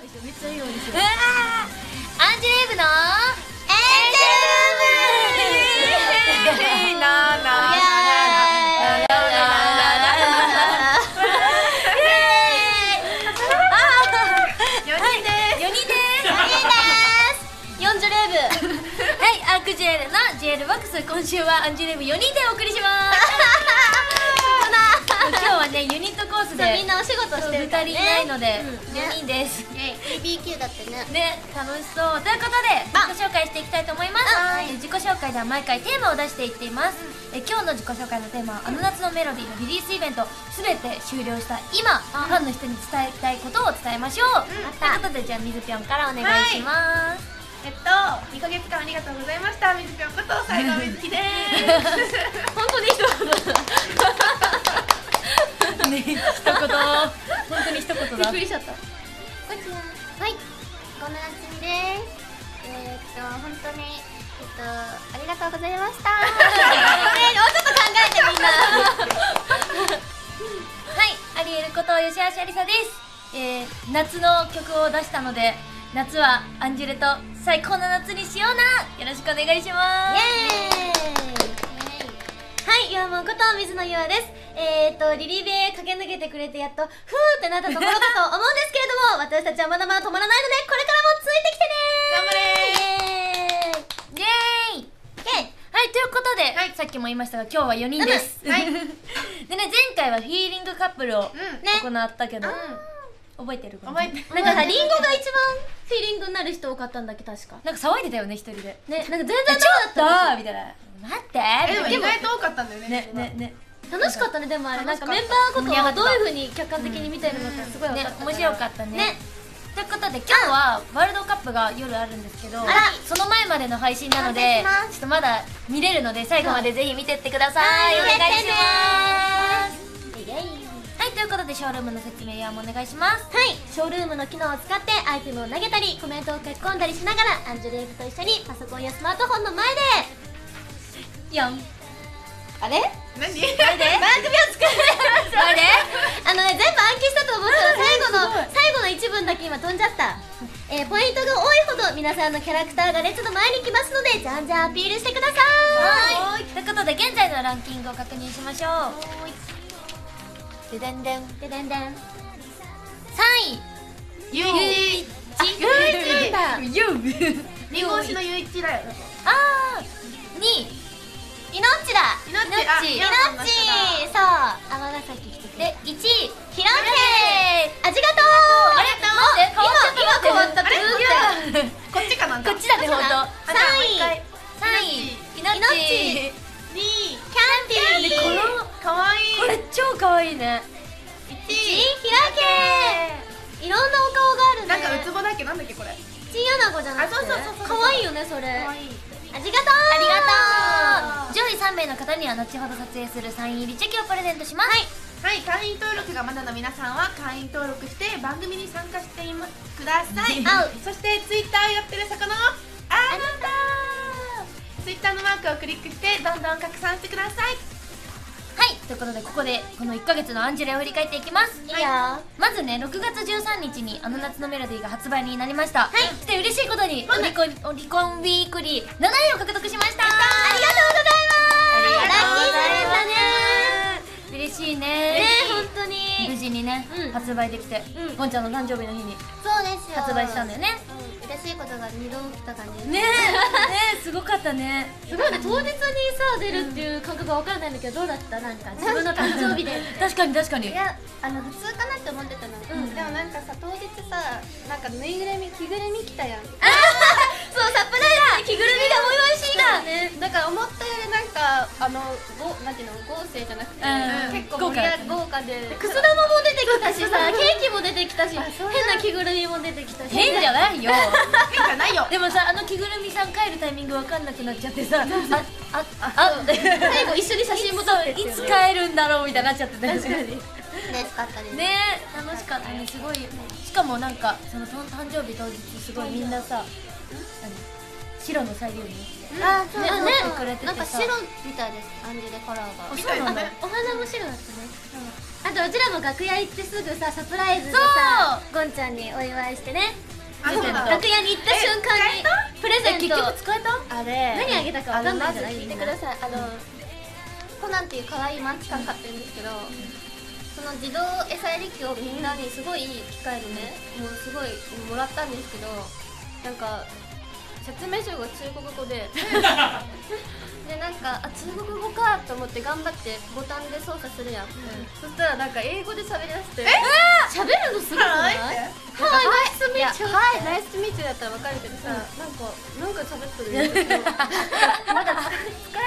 めっちゃいいようにする。 アンジュレイブのエンジェルルーム。 いいなーなー。ジェルのジェルボックス、今週はアンジュレイブ4人でお送りします。今日はねユニットコースでみんなお仕事してるからね。 2人いないので4人です。 BBQ だってね。 楽しそう。ということで自己紹介していきたいと思います。自己紹介では毎回テーマを出していっています。今日の自己紹介のテーマはあの夏のメロディーのリリースイベント全て終了した今、ファンの人に伝えたいことを伝えましょう。ということでじゃあみずぴょんからお願いします。 2ヶ月間ありがとうございました。みずぴょんこと西郷みずきです。 本当に一言ね、一言本当に一言だ。 びっくりしちゃった。 こちら、はい、このなつみです。本当にありがとうございました。 もうちょっと考えてみんな。 はい、アリエルこと吉橋ありさです。夏の曲を出したので、夏はアンジュレと最高の夏にしような。よろしくお願いします。 イエーイ。はい、ゆあもんこと水野ゆあです。リリベ駆け抜けてくれてやっとふーってなったところかと思うんですけれども、私たちはまだまだ止まらないので、これからもついてきてねー。 頑張れー。イエーイ。はい、ということで、さっきも言いましたが今日は4人です。でね、前回はフィーリングカップルを行ったけど、覚えてるかな。 なんかさ、リンゴが一番フィーリングになる人多かったんだっけ、確か。 なんか騒いでたよね、一人で。 ね、なんか全然ちょっとみたいな。待ってでも意外と多かったんだよね。 ね。 楽しかったね。でもあれなんかメンバーごとはどういう風に客観的に見てるのかすごい分かった。 面白かったね。ということで今日はワールドカップが夜あるんですけど、その前までの配信なのでちょっとまだ見れるので最後までぜひ見てってください。お願いします。はい、ということでショールームの説明やもお願いします。 はい、ショールームの機能を使ってアイテムを投げたりコメントを書き込んだりしながらアンジュレイブと一緒にパソコンやスマートフォンの前であれ何？ 番組を作りました。全部暗記したと思ったら最後の一文だけ今飛んじゃった。ポイントが多いほど皆さんのキャラクターが列の前に来ますので、じゃんじゃんアピールしてください。 ということで現在のランキングを確認しましょう。ででんでんででんでん。3 位ゆいち。リンゴ推しのゆいちだよ。 2位イノッチだ。 イノッチ。 そう、尼崎来てくれ。で、1位ヒロケー。ありがとう。 あれ待って、 今変わったってこっちかな。 こっちだね、ほんと。 3位イノッチ。 2位キャンディー。 かわいい。 これ超かわいいね。 1位ヒロケー。いろんなお顔があるね。 なんかウツボだっけ、なんだっけこれ。 チンアナゴじゃなくて。かわいいよね、それ。ありがとう。 上位3名の方には後ほど撮影するサイン入りチェキをプレゼントします。 はい、会員登録がまだの皆さんは会員登録して番組に参加してください。そしてツイッターやってるそこのあなた、ツイッターのマークをクリックしてどんどん拡散してください。 はい、ということでここでこの1ヶ月のアンジュレを振り返っていきます。 いいよ。 まずね、6月13日にあの夏のメロディーが発売になりました。そして嬉しいことにオリコンウィークリー7位を獲得しました。 ありがとうございます。ラッキーセレンだね。 嬉しいね。 本当に無事にね発売できて、ゴンちゃんの誕生日の日にそうですよ。 発売したんだよね。 嬉しいことが2度起きた感じですねえ、すごかったね。 すごいね、当日にさ出るっていう感覚が分からないんだけど、どうだった？なんか自分の誕生日で。 確かに確かに。 いや、普通かなって思ってたの。でもなんかさ、当日さ、なんかぬいぐるみ、着ぐるみ着たやん。 そう、サプライズで着ぐるみがお祝いしいだね。 だから思ったよりなんかなんていうの、豪勢じゃなくて結構豪華で、 くす玉も出てきたしさ、ケーキも出てきたし、変な着ぐるみも出てきたし。 変じゃないよ。 変じゃないよ。 でもさ、あの着ぐるみさん帰るタイミングわかんなくなっちゃってさ、って最後一緒に写真も撮っていつ帰るんだろうみたいになっちゃってた。確かに嬉しかったですね。楽しかったね、すごい。しかもなんかその誕生日当日すごいみんなさ、白の左右にそうね、 ね、 くれててさ、 なんか白みたいです、アンジュレカラーが。 みたいなね。 お花も白だったね。あとうちらも楽屋行ってすぐさ、サプライズでそうさ、 ゴンちゃんにお祝いしてね、 あ、そうなんだ。 楽屋に行った瞬間にプレゼント、 結局使えた？ あれ何あげたかわかんないじゃない？ まず聞いてください。コナンっていう可愛いマンチカン飼ってるんですけど、その自動餌やり機をみんなにすごいいい機械でね、もうすごいもらったんですけど、なんか説明書が中国語ででなんか中国語かと思って頑張ってボタンで操作するやん、そしたらなんか英語で喋りだして喋るのすごくない？ はい、ナイスミーチュー。はい、ナイスミーチューだったらわかるけどさ、なんか喋ってるんだけどまだ使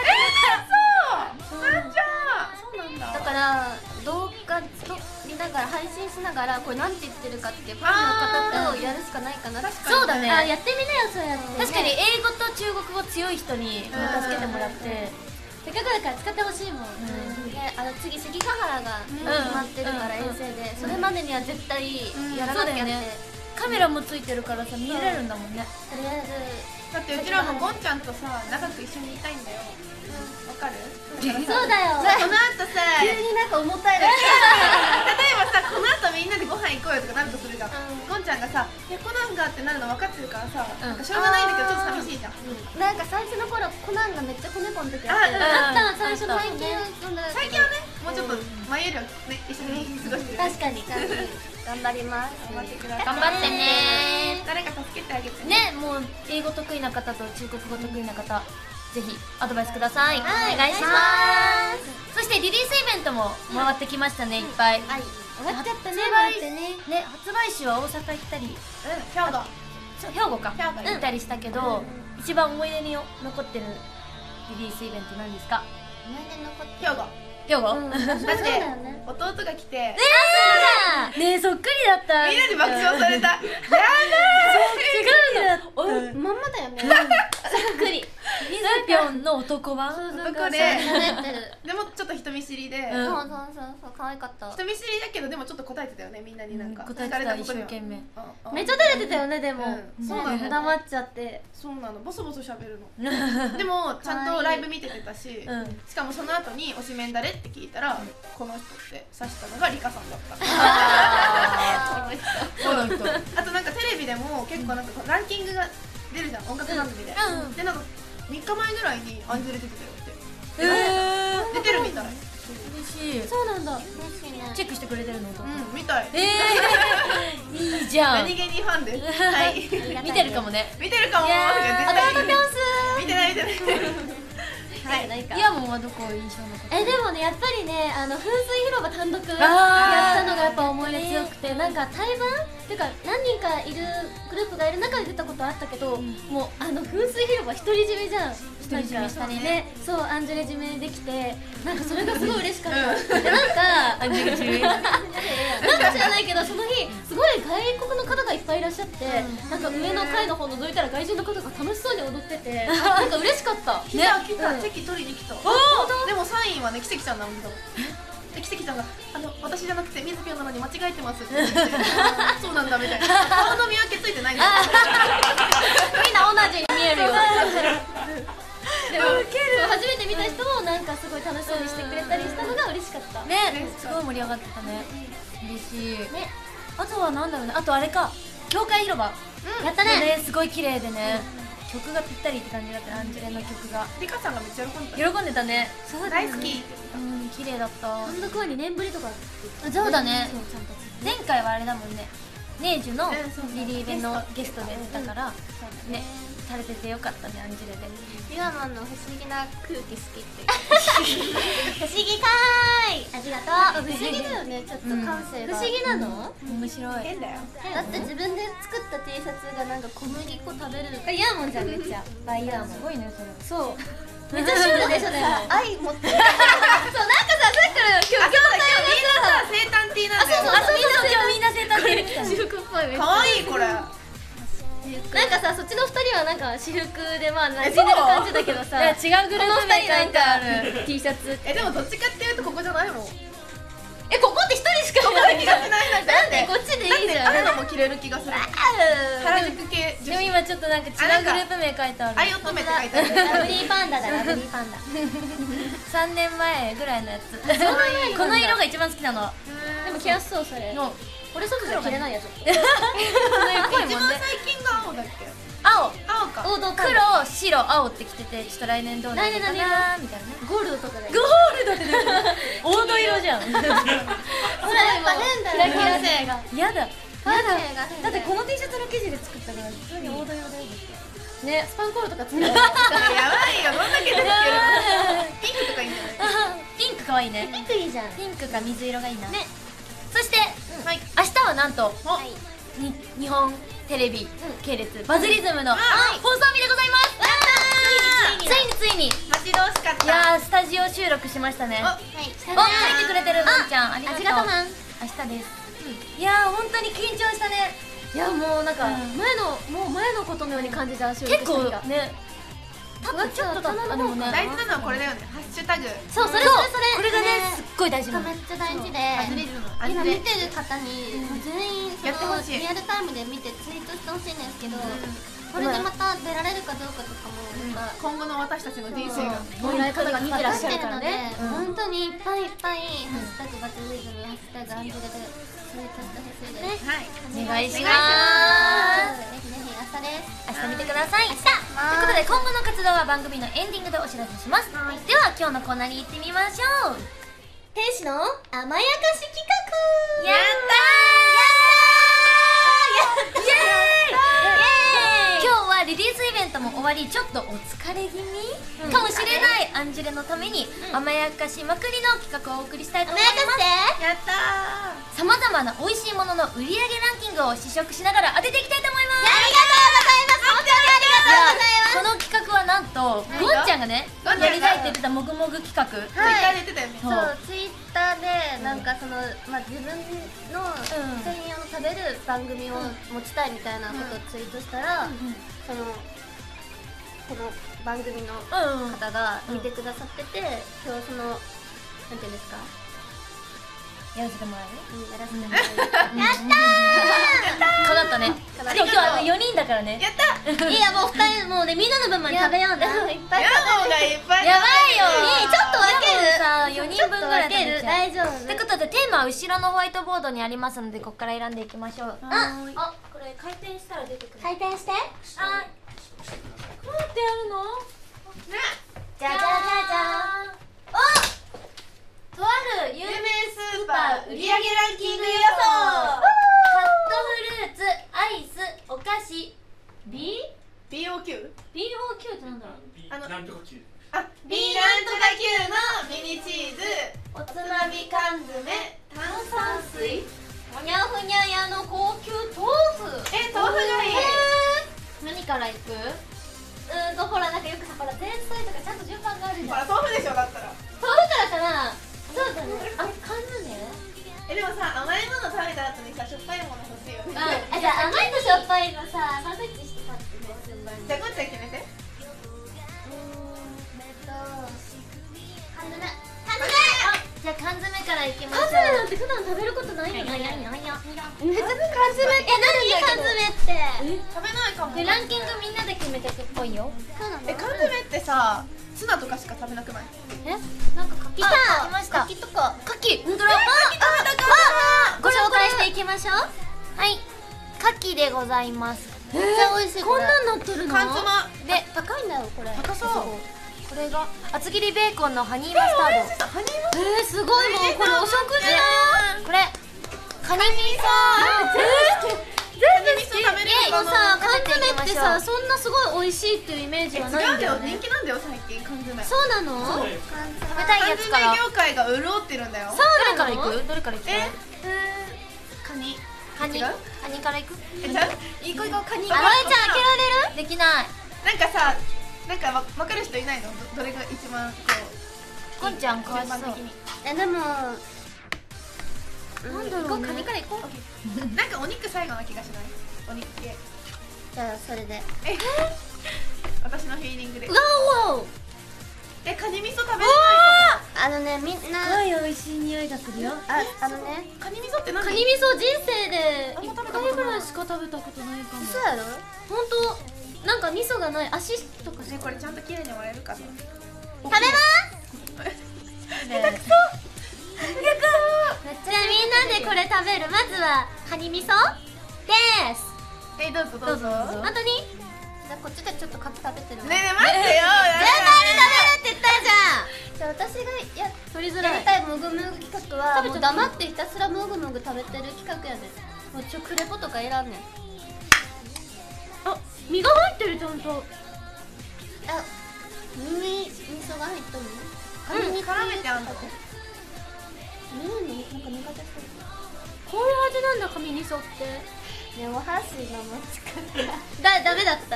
そうなんじゃ。そうなんだ。 だから動画撮りながら配信しながらこれなんて言ってるかってファンの方とやるしかないかなって。 そうだね。 あ、やってみなよ、そうやって。 確かに英語と中国語強い人に助けてもらって、 せっかくだから使ってほしいもん。 で、次関ヶ原が決まってるから遠征で、それまでには絶対やらなきゃって。 カメラもついてるからさ見れるんだもんね。 とりあえずだってうちらもゴンちゃんとさ長く一緒にいたいんだよ。わかる？ そうだよ。 この後さ、 急になんか重たいな。 例えばさ、この後みんなでご飯行こうよとかなるとするじゃん。ゴンちゃんがさ、いやコナンがってなるの分かってるからさ、なんかしょうがないんだけどちょっと寂しいじゃん。 なんか最初の頃コナンがめっちゃ子猫の時あってあった最初の最近最近はね、もうちょっと前よりはね一緒に過ごしてる。 確かに。 頑張ります。 頑張ってください。 頑張ってね。 誰か助けてあげてね。 ね、もう英語得意な方と中国語得意な方、ぜひアドバイスください。おはい願いします。そしてリリースイベントも回ってきましたね、いっぱい。 はい。終わっちゃったね。 発売ね。 ね、発売週は大阪行ったり、 兵庫。 そう兵庫か兵庫行ったりしたけど、一番思い出に残ってるリリースイベントなんですか？ 思い出残って兵庫。 兵庫？ だってそうだよね。 弟が来て、 ねえ、そっくりだった。 みんなで爆笑された。やばい。 違うまんまだよね。 そっくり。 みずぴょんの男版男で、 喋ってる。 でもちょっと人見知りで、 うんそう可愛かった。 人見知りだけどでもちょっと答えてたよね、みんなになんか。 答えてた、一生懸命。 めっちゃ照れてたよね、でも。 そうなの。 黙っちゃって。 そうなの、ボソボソ喋るの。でもちゃんとライブ見てたし、しかもその後に推しメン誰って聞いたら、この人って指したのがリカさんだった。 この人。 あとなんかテレビでも結構なんかランキングが出るじゃん、音楽番組で。でなんか3日前ぐらいにアンジェル出てたよって。出てるみたい。 嬉しい。 そうなんだ。 チェックしてくれてるの？ うん、みたい。 いいじゃん。 何気にファンです。はい。 見てるかもね。 見てるかも。 いやー、 弟ぴょんす。見てない見てない。 はい、 イヤモンはどこ印象残ってる？ でもね、やっぱりね、噴水広場単独やったのがやっぱ思い出強くて、なんか対バンっていうか何人かいるグループがいる中で出たことあったけど、もう噴水広場独り占めじゃん。 独り占めしたね。 そう、アンジュレ占めできて、なんかそれがすごい嬉しかった。でなんかアンジェル占め。 なんか知らないけど、その日すごい外国の方がいっぱいいらっしゃって、なんか上の階の方覗いたら外人の方が楽しそうに踊ってて、なんか嬉しかった。 来た来た、席取りに来た。でもサインはね、奇跡ちゃんなんだもん。で奇跡ちゃんが私じゃなくてみずぴょんなのに間違えてますって言ってそうなんだみたいな。顔の見分けついてないんだよ。 みんな同じに見えるよ。でも初めて見た人もなんかすごい楽しそうにしてくれたりしたのが嬉しかった。 ね、すごい盛り上がってたね。嬉しい。ね、あとはなんだろうね。あとあれか、教会広場。 やったね。 すごい綺麗でね。曲がぴったりって感じだった。アンジェレの曲が。 リカさんがめっちゃ喜んでた。 喜んでたね。 大好き。 綺麗だった。 単独は2年ぶりとか。 そうだね。前回はあれだもんね。ネージュのリリーベのゲストで出たからね、されててよかったね、アンジェレで。 ユアマンの不思議な空気好きって不思議かーい。ありがとう。 不思議だよね、ちょっと感性が不思議なの？ 面白い。 変だよ。 だって自分で作った T シャツがなんか小麦粉食べるイヤーモンじゃん、めっちゃ。バイヤーモン。 すごいね、それ。 そう。めっちゃシュールでしょ、でも。 愛持ってる。 そう、なんかさ、さっきから今日みんなさ、生誕 T なんだよ。 みんな生誕で私服っぽい。 可愛いこれ。 なんかさ、そっちの2人はなんか私服でまあ馴染んでる感じだけどさ、 違うグループ名書いてある T シャツ。 でもどっちかっていうとここじゃないもん。 ここって1人しかいない。 気がしないなんか。 なんでこっちでいいじゃん。 あるのも着れる気がする。原宿系でも今ちょっとなんか違うグループ名書いてある。 愛乙女って書いてある。 ラブリーパンダだ、ラブリーパンダ。 3年前ぐらいのやつ。この色が一番好きなの。 でも着やすそう、それ。 のこれ外じゃ着れないやつ。 一番最近が青だっけ？ 青青か。 王道黒白青って着てて、ちょっと来年どうなるのかなみたいなね。 ゴールドとかで。 ゴールドって黄土色じゃん。 ほらやっぱ変だよ。 キラキラ性がやだ感性が変だよ。 だってこの T シャツの生地で作ったから普通に黄土色だよ。 ね、スパンコールとか作る。 やばいよ、どんだけですけど。ピンクとかいいんじゃない？ ピンクかわいいね。 ピンクいいじゃん。 ピンクか水色がいいな。 ね。 そしてはい。 明日はなんとはい。 日本テレビ系列バズリズムの放送日でございます。ついに待ち遠しかった。 いやー、スタジオ収録しましたね。 お、 お、書いてくれてる文ちゃん、ありがとう。 ありがとうマン。 明日です。いやー、本当に緊張したね。 いやもうなんか前のことのように感じちゃうし、 結構ね、多分ちょっとでもね、 大事なのはこれだよね。ハッシュタグ。 そう、それこれがね、すっごい大事なの。 めっちゃ大事で、 バズリズム。 今見てる方に全員そのやってほしいリアルタイムで見てツイートしてほしいんですけど、これでまた出られるかどうかとかもなんか今後の私たちの人生が。 もらい方が見てらっしゃるからので、 ね。 本当にいっぱいいっぱいハッシュタグバズリズム、ハッシュタグアンジュレでツイートしてほしいです。 はい。 お願いしおま願す。 ぜひぜひ明日です。 明日見てください。ということで今後の活動は番組のエンディングでお知らせします。では今日のコーナーに行ってみましょう。 天使の甘やかし企画。 やったー！イエーイ！今日はリリースイベントも終わり、ちょっとお疲れ気味かもしれないアンジュレのために甘やかしまくりの企画をお送りしたいと思います。 やったー。 さまざまな美味しいものの売り上げランキングを試食しながら当てていきたいと思います。 ありがとうございます。本当にありがとうございます。 この企画はなんとゴンちゃんがねゴンちゃんがやりたいって言ってたもぐもぐ企画。 ツイッターで言ってたよね。 そうツイッターでなんかその、自分の専用の食べる番組を持ちたいみたいなことをツイートしたら、そのこの番組の方が見てくださってて、今日そのなんていうんですか、 やらせてもらえる？ やらせてもらえる。 かなったね。でも今日4人だからね。 やったいやもう2人もうね、みんなの分まで食べようね。 いっぱいヤモがいっぱいやばいよ。 いい、ちょっと分ける。 さ4人分ぐらい食べちゃう。 大丈夫。 ってことでテーマは後ろのホワイトボードにありますので、ここから選んでいきましょう。 あ、 これ回転したら出てくる。 回転して。 はい。どうやってやるの？ じゃじゃじゃじゃーん。 とある有名有名スーパー売上ランキング予想。 カットフルーツ、アイス、お菓子、 BOQ？ BOQ ってなんだろう？ あのなんとか級。 あ、Bなんとか級のミニチーズ、おつまみ缶詰、炭酸水。 ふにゃふにゃ屋の高級豆腐。 豆腐がいい。 何からいく？ほらなんかよくさ、ほら前菜とかちゃんと順番があるじほゃん。 ら豆腐でしょ、だったら。 豆腐からかな。そうだね。あ、缶詰？ でもさ、甘いもの食べた後にさ、しょっぱいもの欲しいよね。 あ、じゃあ甘いとしょっぱいのさ、サンドイッチしてたってね、順番に。 じゃあこっちは決めて。 缶詰。 じゃあ缶詰からいきましょう。 缶詰なんて普段食べることないよね。 はいめっちゃ缶詰って何？缶詰って。 食べないかも。 でランキングみんなで決めてくっぽいよ。 缶詰ってさ、ツナとかしか食べなくない？ なんか柿来た。 来ました。 柿とか。 柿、本当だ。 ご紹介していきましょう。 はい、柿でございます。 めっちゃ美味しい。こんなんなってるの？ 缶詰で、 高いんだよこれ。 高そう。 これが厚切りベーコンのハニーマスタード。 ハニーマスすごいもうこれお食事だ。 これカニ味噌。 全部味噌食べれるかもうさ、 な。 缶詰ってさ、そんなすごい美味しいっていうイメージはない違うんだよ、 んだよね人。気なんだよ最近缶詰。 そうなの？ 食べたい缶やつから。 詰業界が潤ってるんだよ。 どれからいく？どれからいく？ カニ。 カニ。 違う？ カニからいく？ じゃあいい子いこうカニ。 あ、まえちゃん開けられる？ できない。 なんかさ、なんかわかる人いないの？どれが一番こんちゃんかわいそう。 順番的に。 でもなんだろうね。 カニからいこう。 なんかお肉最後な気がしない？お肉系。 じゃあそれで。 私のフィーリングで。 わお。 カニ味噌食べれないあのね、みんなすごい美味しい匂いがするよ。 あのね、 カニ味噌って何？ カニ味噌人生であんま 1 食べたことない回ぐらいしか食べたことないかも。 そうやろ？ 本当なんか味噌がない足とかしね、これちゃんと綺麗に割れるかな。 食べます。じゃあみんなでこれ食べる。まずはカニ味噌ですどうぞどうぞ。 本当にじゃあこっちでちょっとカキ食べてるわ。 ねえねえ待ってよ。 全部あれ食べるって言ったじゃんじゃあ私が取りづらいやりたいもぐもぐ企画はもう黙ってひたすらもぐもぐ食べてる企画やで。もう食レポとか選んねん。 あ、身が入ってるちゃんとあ、耳味噌が入っとるの？ カニに絡めてあんの。 なんか苦手そう。 こういう味なんだ、神味噌ってね、お箸の持ち方。 ダメだった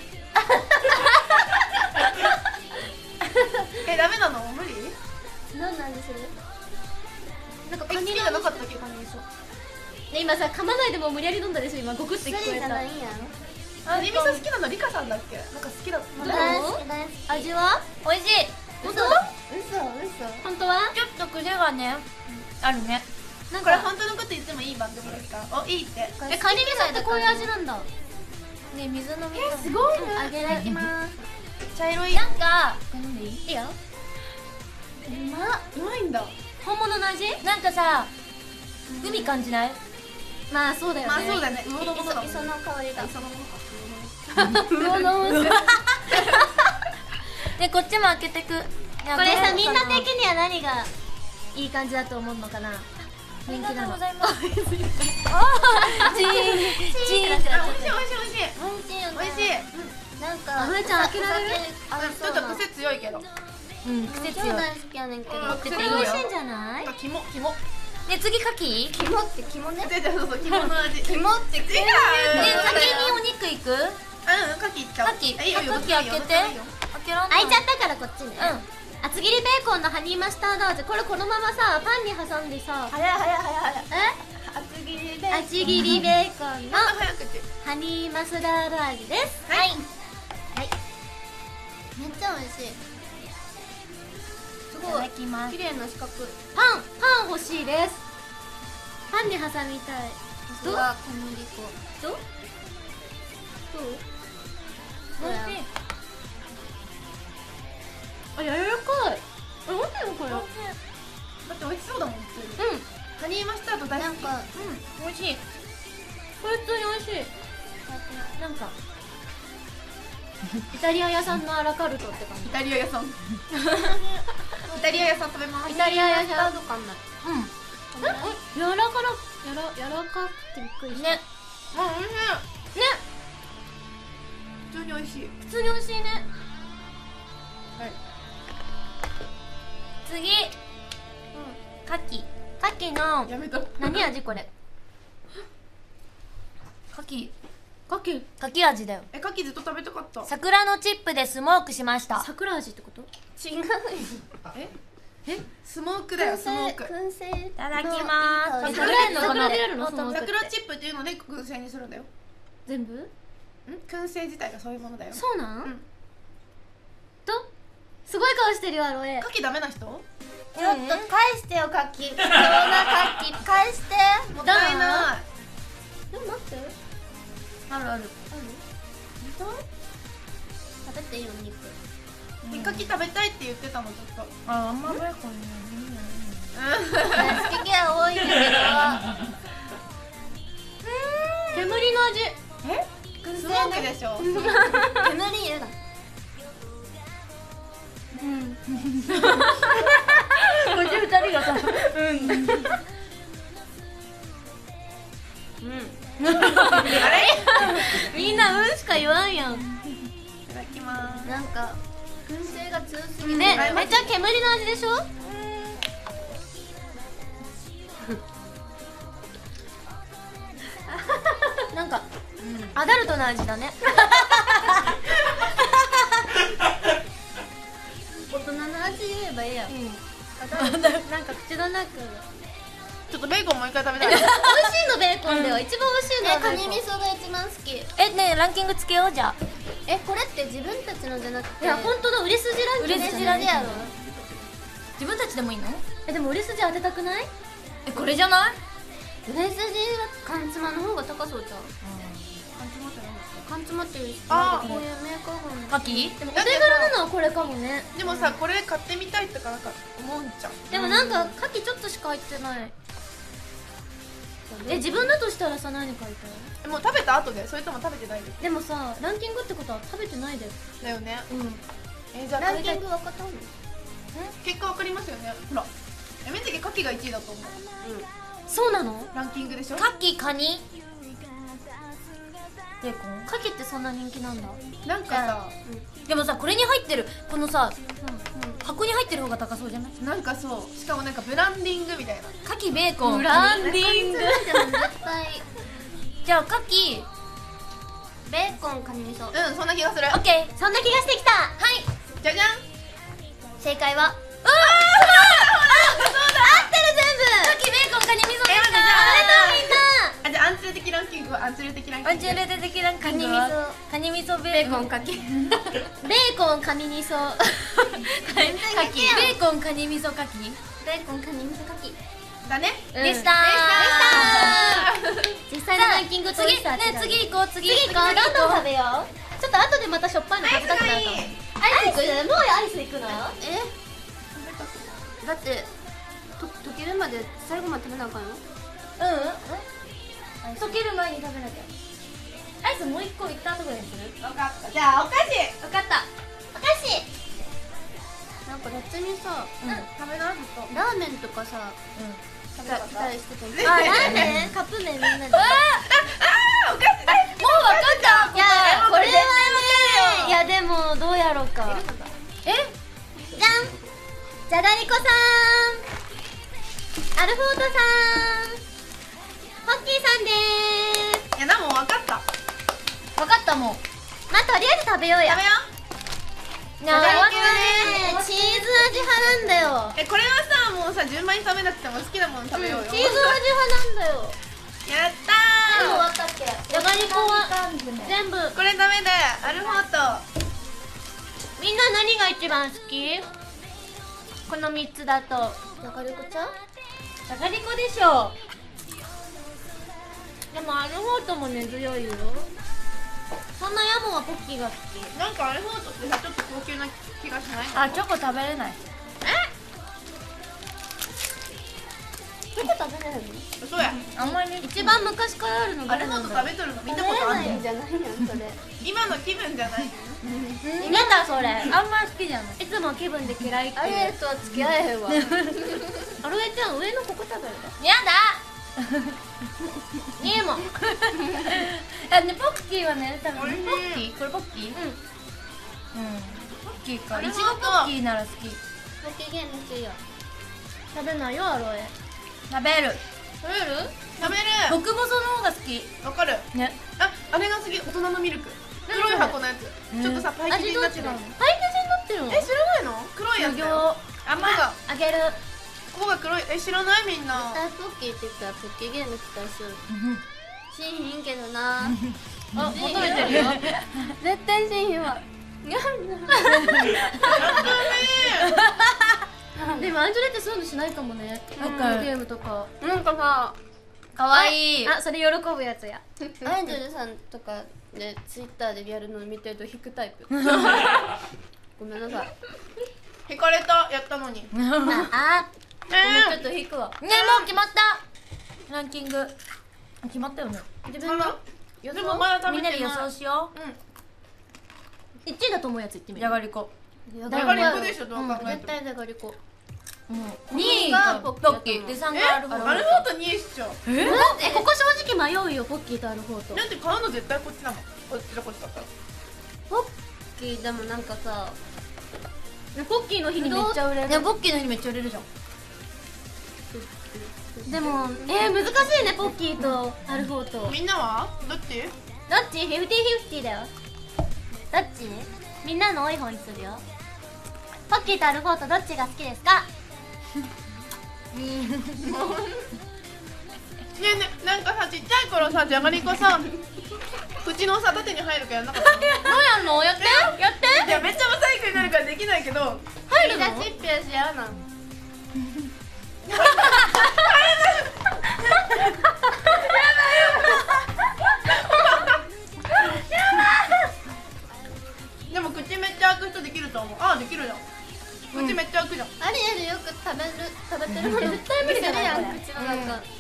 ダメなの？無理？ なんなんでする？ なんかカニじゃなかったっけカニ味噌。 ね、今さ、噛まないでも無理やり飲んだでしょ、今ゴクって聞こえたじゃないんやろ。 カニ味噌好きなのリカさんだっけ？なんか好きだった。 どう大好き大好き。 味は美味しい。 本当嘘。 本当はちょっと癖がねあるね。 なんこれか本当のこと言ってもいい番組ですか？お、いいって。 カニ味噌ってこういう味なんだね水飲みたい。 すごいね。 あげられてます茶色い。 なんか飲んでいい？ いいようまいんだ。 本物の味なんかさ海感じない？ まあそうだよねまあそうだね。魚のものだもん。 磯の香りだ。 磯のものか。 魚のこでこっちも開けてく。これさ、みんな的には何がいい感じだと思うのかな。人気なのございます。 チーン美味しい美味しい美味しい。 美味しいよね。 美味しい。 なんかあふれちゃん開けられるちょっと癖強いけど。 うん癖強い。 超大好きやねんけど。 うんこれ美味しいんじゃない？ 肝。 で次カキ？で肝って肝ね。 そうそう肝の味。 肝って違う。 先にお肉いく？ カキいっちゃう。 カキ。 いいよカキ開けて。開けらんない。 開いちゃったからこっちねうん。 厚切りベーコンのハニーマスタード味、これこのままさパンに挟んでさ、 早い。 え厚切りで。 厚切りベーコンの早口。 ハニーマスタード味です。 はい。 めっちゃ美味しい。すいたごいだきます綺。麗な四角。 パン欲しいです。パンに挟みたい。 どう？小麦粉。 どう？ そうや。 あ、柔らかい。待ってよこれ。 だって美味しそうだもん普通に。ハニーマスタード大好き。 なんか美味しい。 これ普通に美味しい。なんかイタリア屋さんのアラカルトって感じ。 イタリア屋さん。イタリア屋さん食べます。 イタリア屋さん。 とかんない。 柔らかくてびっくりした。 ね。 あ、美味しい。 ね、 普通に美味しい。 普通に美味しいね。 はい。 次。カキ。 カキのやめと。 何味これ？ カキ。 カキカキ味だよ。 カキずっと食べたかった。 桜のチップでスモークしました。 桜味ってこと？ 違う。 スモークだよ、スモーク。 燻製。いいただきます。 桜でやるの？ 音も桜チップっていうので燻製にするんだよ。 全部？ 燻製自体がそういうものだよ。 そうなん？ うんすごい顔してるよアロエ。 カキダメな人？ ちょっと返してよカキ。貴重なカキ返して。 もったいない。 でも待って。 あるある。 食べていいよ肉。 カキ食べたいって言ってたのずっと。 あんまベーコンね。 好き嫌い多いんだけ煙の味。 スモークでしょ。 ど。煙入れだ。 こっち二人がさ。 あれ？ みんなしか言わんやん。 いただきます。 なんか燻製が強すぎて。 ね、めっちゃ煙の味でしょ？なんかアダルトな味だね。 大人の味言えばいいやん。 なんか口の中がちょっとベーコンもう一回食べたい。 美味しいのベーコンだよ。一番美味しいのはベカーコン。 ニ味噌が一番好き。 ねランキングつけようじゃあ。 これって自分たちのじゃなくて。 いや、本当の売れ筋ランキング売れ筋じゃないやろ。 自分たちでもいいの？ でも売れ筋当てたくない？ これじゃない？ 売れ筋は缶つまの方が高そうじゃん。缶つまっていうあーこういうメーカーがあるの。 カキ？ でもお手軽なのはこれかもね。 でもさ、これ買ってみたいとかなんか思うんじゃん。 でもなんか牡蠣ちょっとしか入ってない。 自分だとしたらさ何書いた？ もう食べた後で、それとも食べてないででもさランキングってことは食べてないで。 だよね。 うん。 じゃあランキング分かったの？ 結果わかりますよね。ほらめんつゆかきが1位だと思う。 そうなの？ ランキングでしょ。 カキ、カニ、ベーコン。 カキってそんな人気なんだ。 なんかさ、 でもさこれに入ってるこのさ箱に入ってる方が高そうじゃない？ なんかそう、しかもなんかブランディングみたいな。 カキ、ベーコン、 ブランディング。 でも絶対じゃあカキ。 ベーコンカニ味噌。 そんな気がする。 オッケー。 そんな気がしてきた。 はい。 じゃじゃん。 正解はカキ、ベーコン、カニ、味噌でした。 あ、じゃあアンチュル的ランキングはアンチュル的ランキング。 アンチュル的ランキングはカニ味噌、ベーコン、カキ。 ベーコンカニ味噌。 カキ、ベーコン、カニ味噌、カキベーコンカニ味噌かき。 だね。 でした実際のランキングと次したね、次行こう。次次行こう。どんどん食べよう。ちょっと後でまたしょっぱいの食べたくなるかも。アイスもうアイスいくの？ だって溶けるまで最後まで食べなあかんよ。 溶ける前に食べなきゃ。アイスもう一個いった後ぐらいにする？ わかった。じゃあお菓子。 分かった。 お菓子。 なんか別にさ、 食べなずっと。 ラーメンとかさ食べたりしてたの。 あ、ラーメンカップ麺みんなで。 お菓子だ。 もう分かった。 いやこれはね、いやでもどうやろうか。 え？ じゃん。じゃがりこさん、アルフォートさん、ホッキーさんでーす。 いや、でも分かった。 分かったもん。 まあとりあえず食べようや。 食べよじゃあ終わったね。 チーズ味派なんだよ。 う。これはさ、もうさ、順番に食べなくても好きなもの食べようよ。 チーズ味派なんだよ。 やったー。 終わったっけ？じゃがりこは全部。 これダメだよ。アルフォート。 みんな何が一番好き？この3つだと。 じゃがりこちゃう？ じゃがりこでしょ。でもアルフォートも根強いよ。そんなヤモンはポッキーが好き。 なんかアルフォートってさ、ちょっと高級な気がしない？ あ、チョコ食べれない。 チョコ食べれるの？ そうや。 あんまり一番昔からあるのアルフォート食べとるの見たことあるの？ じゃないやんそれ。 今の気分じゃない？ 見たそれ。 あんま好きじゃない。 いつも気分で嫌いって。 あれとは付き合えへんわ。 アロエちゃん上のここ食べるやだ。 いいもん。 あ、ね、ポッキーはね、多分ポッキー？これポッキー？ポッキーか。いちごポッキーなら好き。 ポッキーゲームしていいよ。 食べないよアロエ。 食べる。 食べる？ 食べる。 極細の方が好き。 わかる。 ね。 あれが好き。大人のミルク。黒い箱のやつ。ちょっとさ、パイ生地になってる。 パイ生地になってるの？ 知らないの？黒いやつだよ。 甘い。 あげる。 ここが黒い。知らないみんな。 絶対ポッキーって言ったらポッキーゲーム期待しよう。しんひんけどな。 あ、求めてるよ。 絶対しんひんわ。 でもアンジュレってそういうのしないかもね。 なんかゲームとか。 なんかさ、 かわいい。 あ、それ喜ぶやつや。 アンジェルさんとかでツイッターでやるのを見てると引くタイプ。ごめんなさい。 引かれた。やったのに。 あ、 ごめんちょっと引くわ。 ね、もう決まった。ランキング決まったよね。 自分のでもまだ食べてない。 みんなで予想しよ 1位だと思うやつ言ってう。 みる。 じゃがりこ。 じゃがりこでしょ、どう考え絶ても。 対じゃがりこ。 2位がポッキーで3がアルフォアルフォート2位っしょ。 ここ正直迷うよ、ポッキーとアルフォート。 なんで買うの絶対こっちだもん。こっちだこっちだったら。 ポッキーでもなんかさ、 ポッキーの日にめっちゃ売れる。 ね、ポッキーの日めっちゃ売れるじゃん。 でも、難しいね、ポッキーとアルフォート。 みんなはどっち？ どっち？フィフティフィフティだよ。どっち？みんなの多い方にするよ。ポッキーとアルフォートどっちが好きですか？ ねえねえ、なんかさ、ちっちゃい頃さ、じゃがりこさ、口のさ、縦に入るかやんなかったの？ どうやんの？やってやって。 いや、めっちゃブサイクになるからできないけど、 入るの？ ピッピやしやな。 でも口めっちゃ開く人できると思う。あ、できるじゃん。口めっちゃ開くじゃん。 あれやるよく食べてるもの絶対無理だなやんこれ口の中。 見て。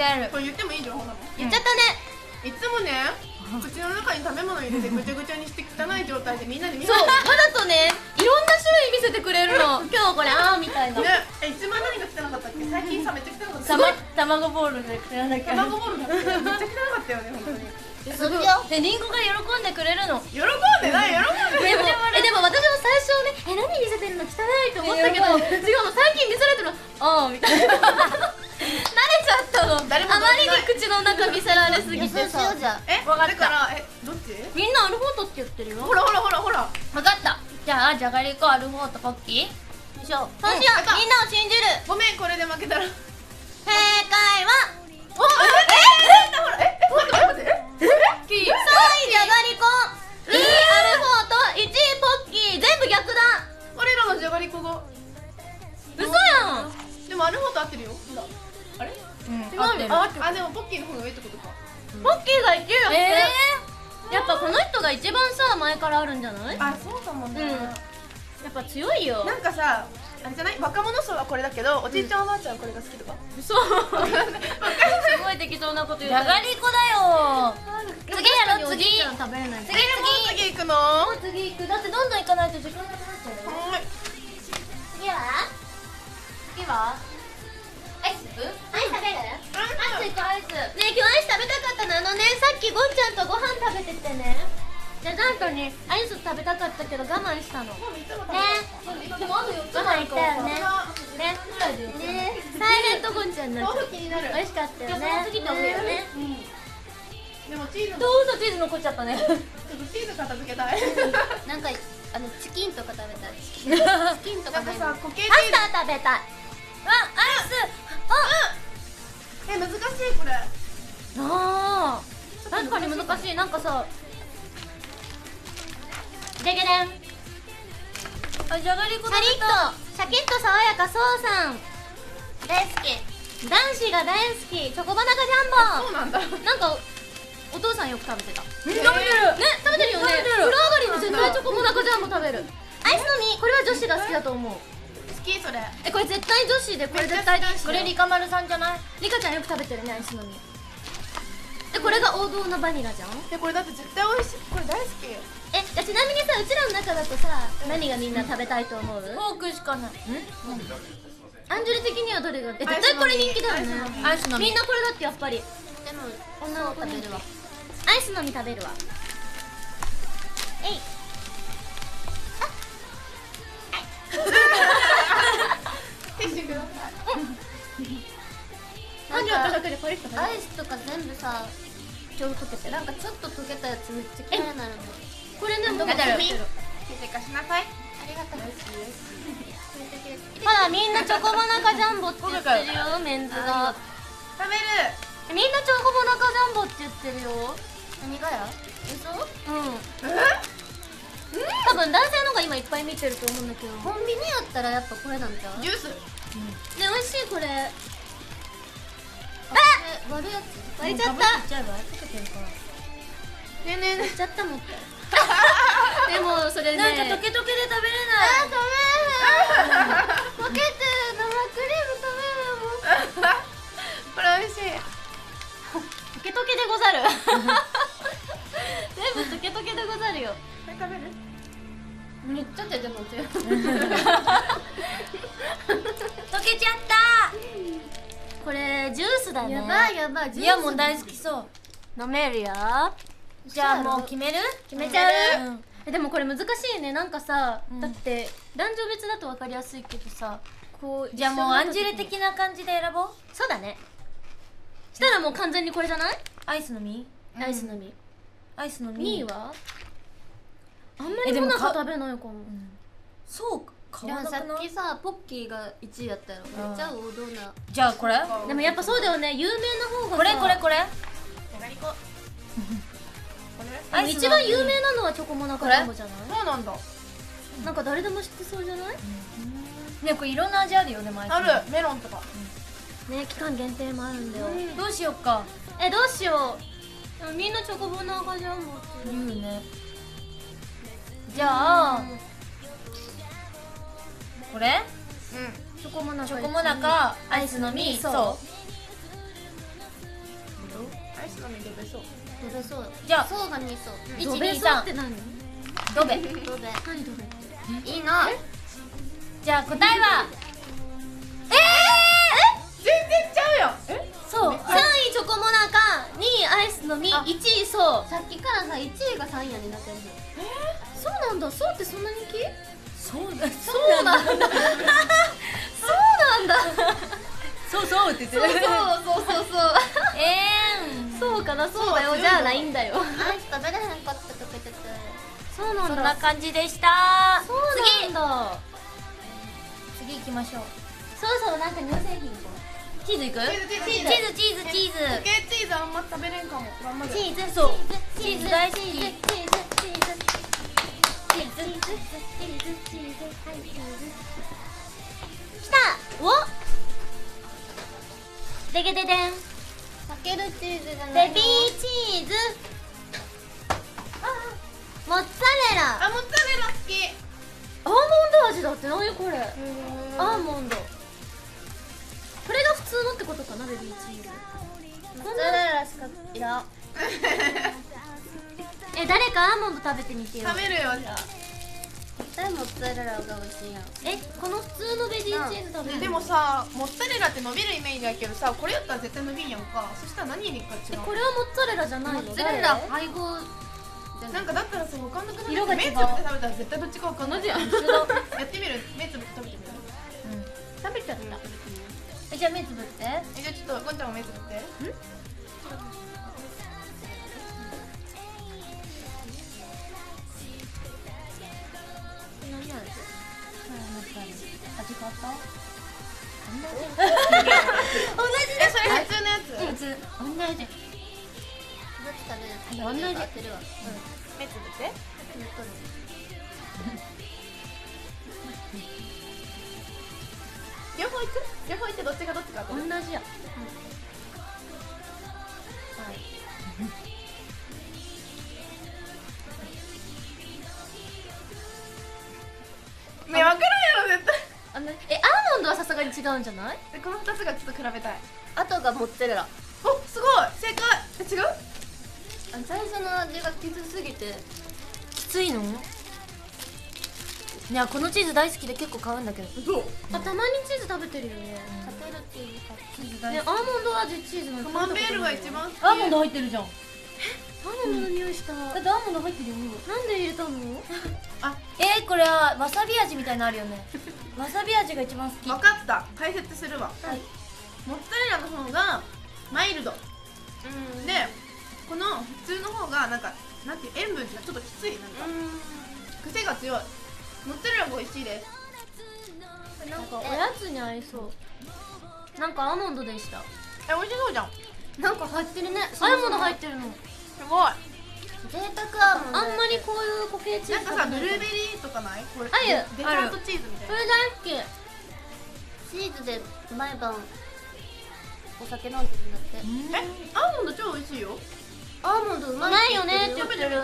える。 これ言ってもいい情報なの？ 言っちゃったね。 いつもね、口の中に食べ物入れてぐちゃぐちゃにして汚い状態でみんなに見せてそう、わざとね、いろんな種類見せてくれるの。今日これみたいな。 ね、一番何が汚かったっけ？最近さめっちゃ汚かった。 すごい卵ボールでやらなきゃ。 卵ボールだってめっちゃ汚かったよね本当に。 すごい。 でリンゴが喜んでくれるの。 喜んでない喜んでない。 でも私も最初ね、何見せてるの汚いと思ったけど、違うの、最近見せられてるの、みたいな。慣れちゃったの。あ誰もまりに口の中見せられすぎてさ。 じゃわかっただからどっち？ みんなアルフォートって言ってるよ。 ほらほらほらほら。 わかった。じゃあじゃがりこ、アルフォート、ポッキー。 よいしょ。そうしよう。みんなを信じる。 ごめんこれで負けたら。 正解はおほら待って 3位じゃがりこ、2位アルフォート、1位ポッキー、全部逆だ。 俺らのじゃがりこが。 嘘やん。 でもアルフォート合ってるよ。ほら。あれ？ 合ってる。 あでもポッキーの方が上ってことか。 ポッキーが1位だって。やっぱこの人が一番さ、前からあるんじゃない？ あそうかもね。 やっぱ強いよ。 なんかさあれじゃない？若者層はこれだけどおじいちゃんおばあちゃんはこれが好きとか。 そう。すごい適当なこと言う。 じゃがりこだよ。次やろ次。 食べれない。 次次行くの？ 次行く。だってどんどん行かないと時間なくなっちゃうよ。 はい。 次は？ 次はアイス？ アイス食べる？ アイス行こうアイス。 ねえ、今日アイス食べたかったの。さっきゴンちゃんとご飯食べててね。じゃあなんかね、アイス食べたかったけど我慢したの。ね。 でもあと4つ我慢したよね。ね。 ね。 サイレントゴンちゃんになっちゃっ気になる。 た。美味しかったよね。 次食べようね。 でもチーズどうぞチーズ残っちゃったね。 ちょっとチーズ片付けたい。 なんかチキンとか食べたい。チキンとかなんかさ固形チーズ。 パスタ食べたい。 あ、アイス。 難しいこれ。 ああ。確かに難しい。なんかさ。じゃけでん。 あ、じゃがりこシャリッと、シャキッと爽やかそうさん。 大好き。 男子が大好き、チョコバナナジャンボ。 そうなんだ。 なんか、お父さんよく食べてた。 食べてる。 ね、食べてるよね。 食べてる風呂上がりに絶対チョコモナカジャンボ食べる。アイスの実、これは女子が好きだと思う。 好きそれ。 これ絶対女子で、これ絶対男子。 これリカマルさんじゃない？ リカちゃんよく食べてるね、アイスの実。これが王道のバニラじゃん。 これだって絶対美味しい。これ大好き。 ちなみにさ、うちらの中だとさ、何がみんな食べたいと思う？ フォークしかない。 アンジュル的にはどれが？絶対これ人気だよね。 アイスの実。 みんなこれだってやっぱり。 でも女の子食べるわ。アイスの実食べるわ。えい。 ティッシュください。 何をかけてパリッと食べる？ アイスとか全部さ、 ちょうど溶けてる。 なんかちょっと溶けたやつめっちゃ嫌いなの。 これね、どこ出てる。 手かしなさい。 ありがとう。 まだみんなチョコモナカジャンボって言ってるよ、メンズが。 食べる。 みんなチョコモナカジャンボって言ってるよ。 何がや？嘘？ 多分男性の方が今いっぱい見てると思うんだけど。 コンビニやったらやっぱこれなんちゃう？ ジュース。 ね、美味しいこれ。 割るやつ。 割れちゃった。 ちっちゃいわ。溶けてるから。 ねえねえね割っちゃったもん。でもそれね。 なんか溶け溶けで食べれない。 溶けて生クリーム食べるもん。 これ美味しい。 溶け溶けでござる。全部溶け溶けでござるよ。 これ食べる？ めっちゃ出てますよ。 溶けちゃったこれジュースだね。 やばいやばい。 いやもう大好きそう。 飲めるよ。 じゃあもう決める？ 決めちゃう。 うん。 でもこれ難しいね。なんかさ、だって男女別だと分かりやすいけどさ、こうじゃあもうアンジュレ的な感じで選ぼう。 そうだね。したらもう完全にこれじゃない？ アイスの実？ アイスの実。 アイスの実。 2位はあんまりモナカ食べないかも。 そうか。買でもさわなくない？ っきさポッキーが1位やったやろ。めっちゃ王道な。 じゃあこれ？ でもやっぱそうだよね。有名な方がさ。 これこれこれ？ じゃがりこ。 アイスの一番有名なのはチョコモナカジャンボじゃない？ そうなんだ。 なんか誰でも知ってそうじゃない？ ね、これいろんな味あるよね、毎ある。メロンとか。 ね、期間限定もあるんだよ。 どうしよっか。 どうしよう。でもみんなチョコモナカジャンボって言うね。じゃあこれ？ チョコモナカ。 チョコモナカ、アイスの実、そう。 アイスの実ドベソ。 ドベそうじゃあそうが2層ドベソって何？ ドベ。 ドベ何ドベっていいのじゃあ答えは全然ちゃうよ。 そう3位チョコモナカ、2位アイスの実、1位そう。 さっきからさ1位が3位になってるそうなんだ、そうってそんな人気？ そうだそうなんだそうなんだそうそうって言ってる。 そうそうかな、そうだよ、じゃあないんだよ。 アイス食べれへんかったとか言っててそうなんだ。 そんな感じでした。 そうなんだ。 次行きましょう。 そろそろなんか乳製品チーズいく？ チーズチーズチーズチーズ固形チーズあんま食べれんかも。頑張る。 チーズ、 そうチーズ、 チーズ大好き。 チーズ、チーズ、チーズ、チーズ、チーズ、チーズ、チーズ、はい、チーズ。きた。お。でげででん。 かけるチーズじゃないベビーチーズ。モッツァレラ。 あ、モッツァレラ好き。 アーモンド味だって、何これ。アーモンド。これが普通のってことかな、ベビーチーズ。 モッツァレラしかいらん誰かアーモンド食べてみてよ。 食べるよじゃあ。 モッツァレラが美味しいやんこの普通のベビーチーズ食べる。 でもさ、モッツァレラって伸びるイメージだけどさ、これやったら絶対伸びんやんか。そしたら何にか違う。 これはモッツァレラじゃないの？ モッツァレラ配合なんかだったらさ、分かんなくなる。 色が違う目つぶって食べたら絶対どっちか分かんないじゃん。やってみる。目つぶって食べてみる。 食べちゃった。 じゃあ目つぶって。 じゃあちょっとゴンちゃんも目つぶって。 味変わった？ それ普通のやつ。 普通。同じ。 どっち食べる？ 同じ合ってるわ目つぶって。両方いく？両方いってどっちがどっちか。 同じや。 ね、分からんやろ絶対。 アーモンドはさすがに違うんじゃない？ でこの2つがちょっと比べたい。 あとがモッツァレラお、すごい正解。違う？ 最初の味がきつすぎてきついの？いやこのチーズ大好きで結構買うんだけど。 そう。 たまにチーズ食べてるよね。 かけるチーズかチーズアー大好き。 モンド味チーズのカマンベールが一番好き。 アーモンド入ってるじゃん。 アーモンドの匂いした。 だってアーモンド入ってるよ。 なんで入れたの？ これはわさび味みたいなのあるよね。わさび味が一番好き。 分かった。解説するわ。 はい。 モッツァレラの方がマイルドで、この普通の方がなんかなんていう塩分がちょっときつい、なんか癖が強い。モッツァレラが美味しいです。 なんかおやつに合いそう。なんかアーモンドでした。 美味しそうじゃん。 なんか入ってるね。アーモンド入ってるの。 すごい。 贅沢アーモンドあんまりこういう固形チーズなんかさ、ブルーベリーとかない？これあるデザートチーズみたいな。 それ大好き。 チーズで毎晩お酒飲んでるんだってアーモンド超美味しいよ。 アーモンドうまいないよねって言食べてみて。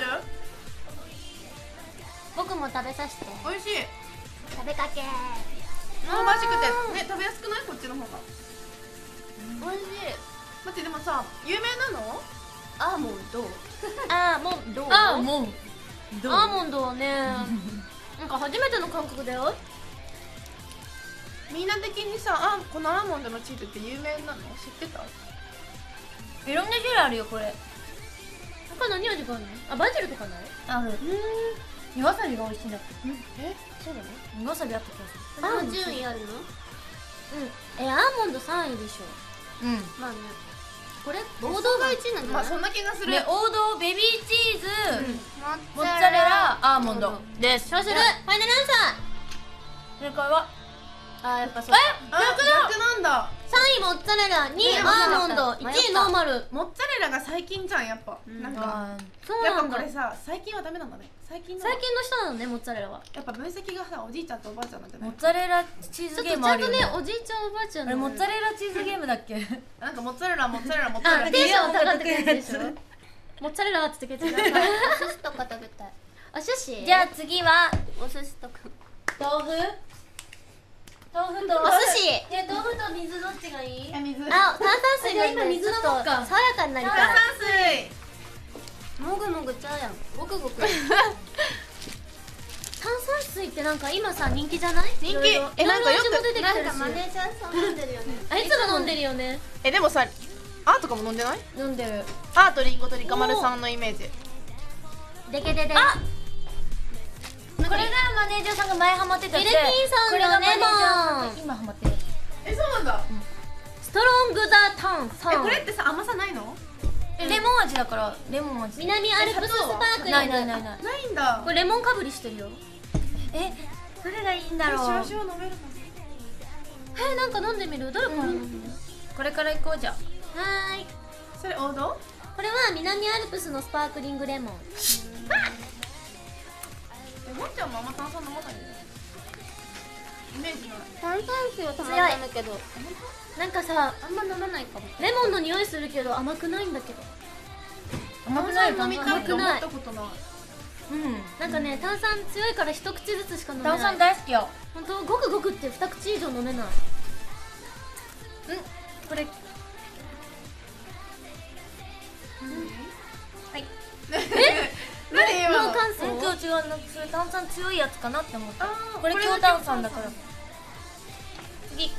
僕も食べさせて。 美味しい。 食べかけ香ばしくてね、食べやすくない？こっちの方が。 おいしい待って、でもさ、有名なの？ アーモンドアーモンド。 アーモンド。 アーモンドはね、なんか初めての感覚だよ。 みんな的にさ、このアーモンドのチーズって有名なの知ってた？ いろんな種類あるよこれ。 他何味があるの？バジルとかない？ ある。わさびが美味しいんだって。 そうだね。 わさびあった気がする。 その順位あるのアーモンド3位でしょ。 まあねこれ王道が1位なんじゃないまあそんな気がする。 で王道ベビーチーズ、モッツァレラ、アーモンドです。 そうする。ファイナルアンサ正解はやっぱそう逆なんだ。 ー。3位モッツァレラ、2位アーモンド、1位ノーマル。 モッツァレラが最近じゃん、やっぱ。なんかそうやっなんだ。 ぱこれさ、最近はダメなんだね。最近の最近の人なのね、モッツァレラは。 やっぱ分析がさ、おじいちゃんとおばあちゃんなんじゃない？ モッツァレラチーズちょっゲームあるよね。 とちゃんとね、おじいちゃんおばあちゃんあれモッツァレラチーズゲームだっけ？ なんかモッツァレラ、モッツァレラ、モッツァレラ。 テンション高かったやつでしょ。モッツァレラって言ってたやつ。 お寿司とか食べたいお寿司？ じゃあ次はお寿司とか豆腐。 豆腐とお寿司。 豆腐と水どっちがいい？ 水あ、炭酸水がいいね。 今水飲もうかちょっと爽やかになりたい。 炭酸水もぐもぐちゃうやん。ごくごく。 炭酸水ってなんか今さ人気じゃない？ 人気いろいろなんかよくいろいろ味も出てきてるし。 なんかマネージャーさん飲んでるよね。 あいつも飲んでるよね。 でもさアーとかも飲んでない？ 飲んでる。 アーとリンゴとリカマルさんのイメージ。 でけでで。 あこれがマネージャーさんが前ハマってたやつで、 ミルキーさんのこれがマネージャーさんレモンが今ハマってる。 そうなんだ。 ストロングザ炭酸。 これってさ甘さないの？ レモン味だからレモン味。 南アルプススパークリング。 ないないないない。 ないんだ。 これレモンかぶりしてるよ。 どれがいいんだろう。 シュワ飲めるの？ なんか飲んでみる？どれから飲むの？ これから行こうじゃん。 はーい。 それ王道？ これは南アルプスのスパークリングレモン。 もんちゃんもあんま炭酸飲まないよね。イメージない。 炭酸水はたまに飲むけど、 なんかさ、 あんま飲まないかも。 レモンの匂いするけど甘くないんだけど。 甘くない炭酸飲みたいと思甘くないったことない。 なんかね、炭酸強いから一口ずつしか飲めない。 炭酸大好きよ。 ほんと、ごくごくって二口以上飲めない。 これ何今の？ 脳乾燥。 今日違うな、それ炭酸強いやつかなって思った。 あーこれ強炭酸だから。次。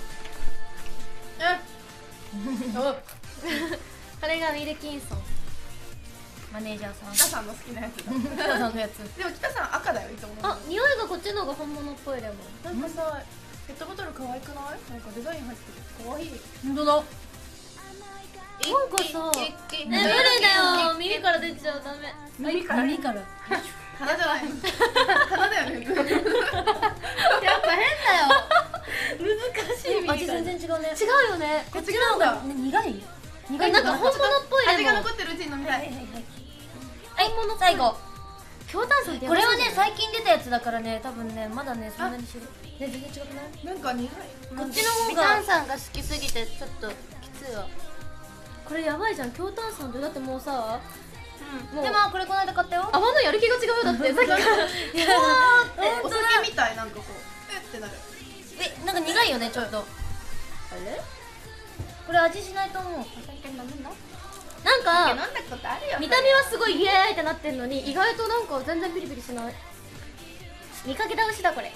これがウィルキンソン。 マネージャーさん。 北さんの好きなやつだ。 北さんのやつ。 でも北さん赤だよいつも。 あ、匂いがこっちの方が本物っぽいレモン。 なんかさペットボトル可愛くない？なんかデザイン入ってる。可愛い。 本当だ。 なんかさ、無理だよ。耳から出ちゃうダメ。 耳から耳から。 鼻じゃない。鼻だよね。 やっぱ変だよ。難しい。 味全然違うね。 違うよね。 こっちなんだ。 苦い？苦いなんか本物っぽいレモン。 味が残ってるうちに飲みたい。 はい、最後。 強炭酸ってこれはね、最近出たやつだからね、多分ね、まだね、そんなに知る。全然違くない？ なんか苦い。 こっちの方微炭が。 酸が好きすぎてちょっときついわ。 これやばいじゃん。強炭酸ってだってもうさ、もうでも、これこの間買ったよ。 泡のやる気が違うよ。だってさっきから。 お酒みたいなんかこうってなる。 なんか苦いよね、ちょっと。 あれ？ これ味しないと思う。 なん飲んかだことあるよ。 見た目はすごいイエーイってなってんのに意外となんか全然ピリピリしない。見かけ倒しだこれ。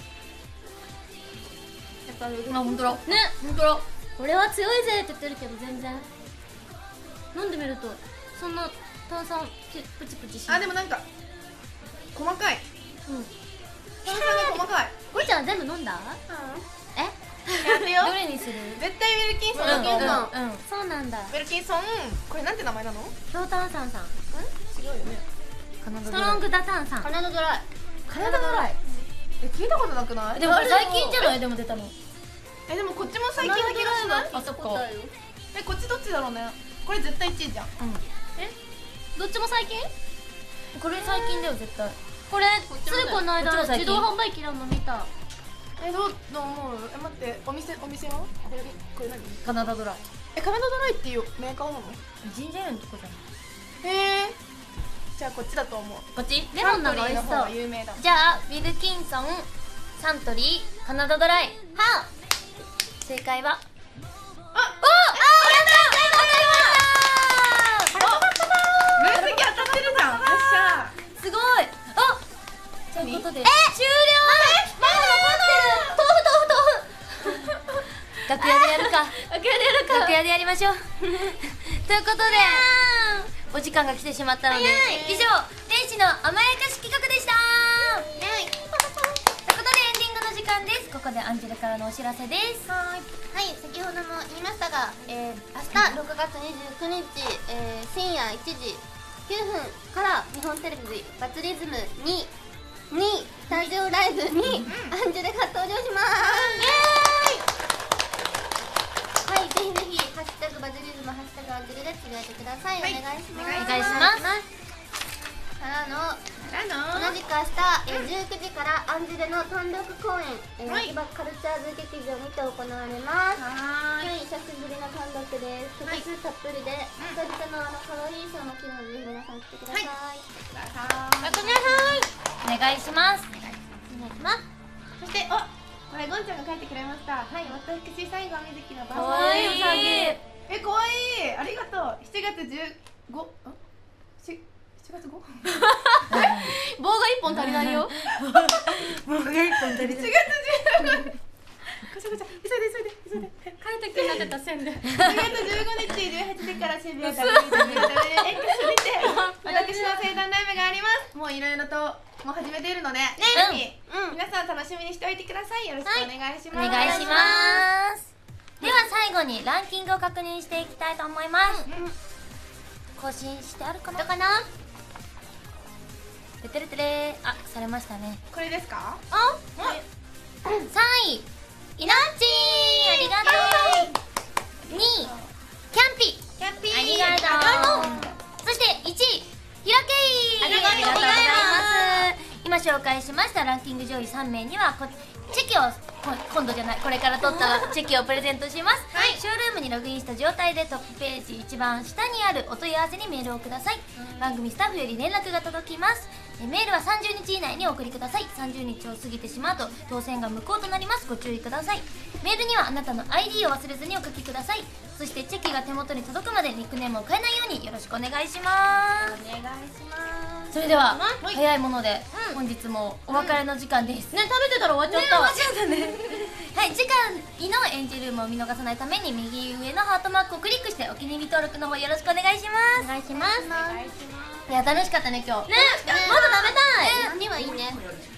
あ、本当だ。 ね、 本当だ。 これは強いぜって言ってるけど全然飲んでみるとそんな炭酸プチプチしない。 あでもなんか細かい。 うん。 炭酸が細かい。 こいちゃん全部飲んだ？え？ やってよ。 どれにする？ 絶対ウィルキンソンだと思う。 うん。 そうなんだ。 ウィルキンソン、これなんて名前なの？ 強炭酸さん。 違うよね。 ストロングダ炭酸。 カナダドライ。 カナダドライ。聞いたことなくない？ でもこれ最近じゃない？でも出たの。 でもこっちも最近な気がしない？ あ、そっか。 こっちどっちだろうね。これ絶対1位じゃん。 どっちも最近？ これ最近だよ、絶対。 これついこの間こっちも最近自動販売機なの見た。 どう思う？待って、お店は？これ何？ カナダドライ。 カナダドライっていうメーカーなの？ ジンジャーエールのとこじゃん。 へえ。じゃあこっちだと思う。 こっち？ レモンの方が美味しそうサントリーの方が。有名だ。 じゃあ、ウィルキンソン、サントリー、カナダドライ。はあ、正解は分析当たってるじゃん。よっしゃ。 すごい。あ、ということで終了。 まだ残ってる。豆腐楽屋でやるか。 楽屋でやるか。 楽屋でやりましょう。ということで、お時間が来てしまったので、以上、天使の甘やかし企画でした。ということでエンディングの時間です。ここでアンジェルからのお知らせです。 はい、先ほども言いましたが、明日6月29日、深夜1時9分から日本テレビバツリズムにスタジオライブにアンジェルが登場します。はい、ぜひぜひハッシュタグバズリズムハッシュタグアンジェルでつぶやいてください。お願いします。 お願いします。 からの同じく明日、19時からアンジェルの単独公演、千葉カルチャーズ劇場にて行われます。久しぶりの単独です。曲数たっぷりで、久々の可愛い衣装も着るので、ぜひ皆さん来てください。 お願いします。 お願いします。 そしてこれゴンちゃんが書いてくれました。はい、私最後はみずきのバかわいいウサギ。 かわいい、ありがとう。7月15、7月 5？ 棒が1本足りないよ。 もう1本足りない。 7月15日。ごちゃごちゃ、急いで。 書いた気になってた線で。 7月15日18時から渋谷 WWW にて私の生誕ライブがあります。もういろいろともう始めているので、ぜひ皆さん楽しみにしておいてください。よろしくお願いします。 お願いします。では最後にランキングを確認していきたいと思います。更新してあるかな。ててれてれ、あ、されましたね。 これですか？ あ、 3位イナッチー、ありがとう。2位キャンピ、ありがとう。そして1位ひらけい、 ありがとうございます。 今紹介しましたランキング上位3名にはチェキを今度じゃない、これから取ったチェキをプレゼントします。ショールームにログインした状態でトップページ一番下にあるお問い合わせにメールをください。番組スタッフより連絡が届きます。メールは30日以内にお送りください。30日を過ぎてしまうと当選が無効となります。ご注意ください。メールにはあなたの ID を忘れずにお書きください。そしてチェキが手元に届くまでニックネームを変えないようによろしくお願いします。 お願いします。 それでは早いもので本日もお別れの時間です。 ね、食べてたら終わっちゃった。 はい、次回のエンジェルームを見逃さないために右上のハートマークをクリックしてお気に入り登録の方よろしくお願いします。 お願いします。 いや、楽しかったね今日。 ね、まだ食べたい。 何はいいね。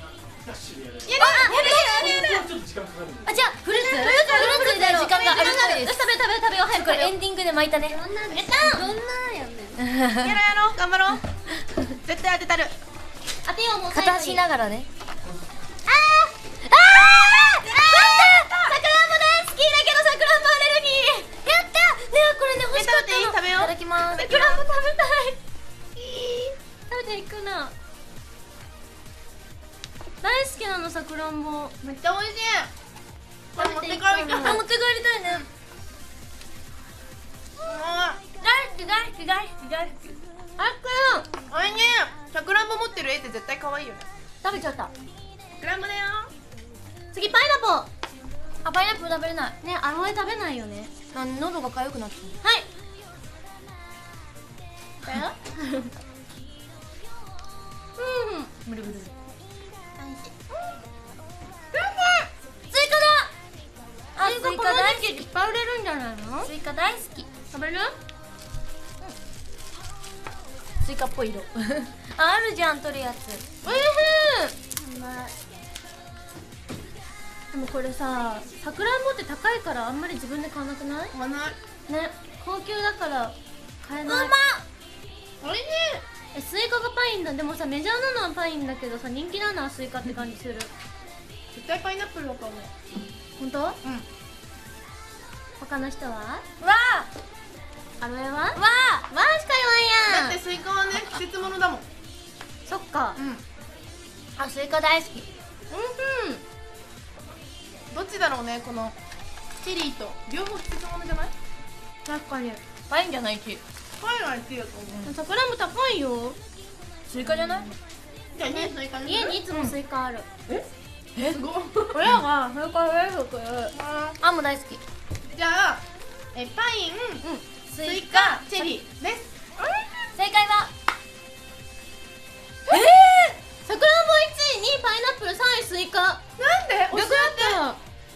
あ、じゃあフルーツで時間があるっぽいです。 食べよう。早くこれエンディングで巻いたね。 どんなやねん。 やろう、頑張ろう。絶対当てたる。 当てよう、もう最後に。 片足ながらね。 さくらんぼ大好きだけどさくらんぼアレルギー。 やったね、これね欲しかったの。 食べよう。 いただきます。 さくらんぼ食べたい。食べていくな。大好きなの、さくらんぼ。 めっちゃ美味しい。これ持って帰りたい。 持って帰りたいね。大好き。 あっくん、 おいしい。さくらんぼ持ってる絵って絶対可愛いよね。 食べちゃった。 さくらんぼだよ。 次パイナポあ、パイナップル食べれない。 ー。ね、あの絵食べないよね。 喉が痒くなってる。 はい。 だよ。 ブルブル。 美味しい。 スイカだ。あ、スイカ大好き。 いっぱい売れるんじゃないの？ スイカ大好き。 食べる？ スイカっぽい色。あるじゃん、取るやつ。 おいしい。でもこれさ、さくらんぼって高いからあんまり自分で買わなくない？ 買わない。 ね、高級だから買えない。 おいしい。 スイカがパインだ。でもさ、メジャーなのはパインだけどさ、人気なのはスイカって感じする。 絶対パイナップルだと思う。 本当？ うん。 他の人は？ わアロエは？ ーわわーしか言わんやん。 だってスイカはね、季節物だもん。 そっか。 うん。 ー。あ、スイカ大好き。 どっちだろうね、このチェリーと両方季節物じゃない？ 確かに。 パインじゃないし。 パインは1位だと思う。 さくらんぼ高いよ。 スイカじゃない？ じゃあね、スイカにする。 家にいつもスイカある。 すごい。 親がスイカ大好き。 あんも大好き。 じゃあパイン、スイカ、チェリーです。 正解はさくらんぼ1位、2位パイナップル、3位スイカ。 なんで？ 逆だった。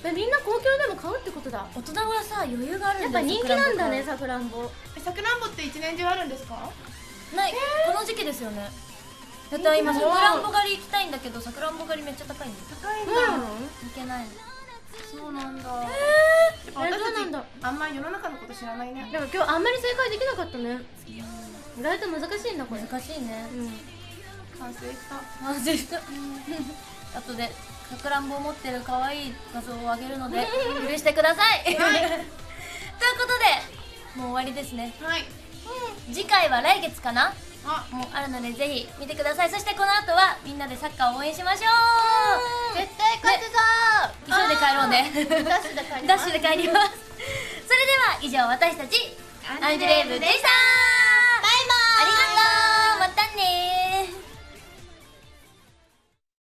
みんな高級でも買うってことだ。 大人はさ、余裕があるやっぱんだよ。 人気なんだね、さくらんぼ。 さくらんぼって一年中あるんですか？ ない、この時期ですよね。だって今さくらんぼ狩り行きたいんだけど、さくらんぼ狩りめっちゃ高いんだよ。 高いんだ。 うん。 行けないの。 そうなんだ。 そうなんだ。 あんまり世の中のこと知らないね。 だから今日あんまり正解できなかったね。意外と難しいんだこれ。 難しいね。 完成した。 マジした。後でさくらんぼを持ってる可愛い画像をあげるので許してください。ということでもう終わりですね。 はい。 次回は来月かな。 あ、 もうあるのでぜひ見てください。そしてこの後はみんなでサッカーを応援しましょう。 絶対勝つぞ急いで帰ろうね。 ダッシュで帰ります。 ダッシュで帰ります。それでは以上、私たちアンジュレーブでした。